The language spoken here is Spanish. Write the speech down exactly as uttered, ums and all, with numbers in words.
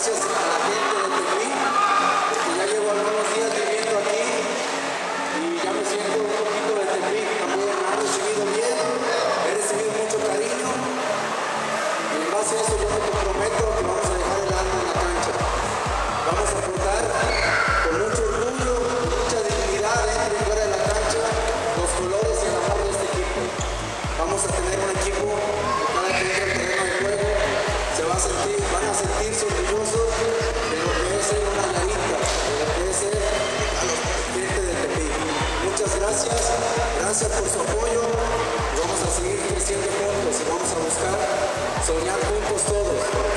gracias a la gente de Tepic, porque ya llevo algunos días viviendo aquí y ya me siento un poquito de Tepic. También me han recibido bien, he recibido mucho cariño y en base a eso yo me comprometo que vamos a dejar el alma en la cancha. Vamos a aportar con mucho orgullo, mucha dignidad dentro y fuera de la cancha los colores y el amor de este equipo. Vamos a tener un equipo que cada que entre al terreno de juego se va a sentir, van a sentirse orgullosos de lo que es ser una Narita, de lo que es ser a los gente de Tepic. Muchas gracias, gracias por su apoyo y vamos a seguir creciendo juntos y vamos a buscar soñar juntos todos.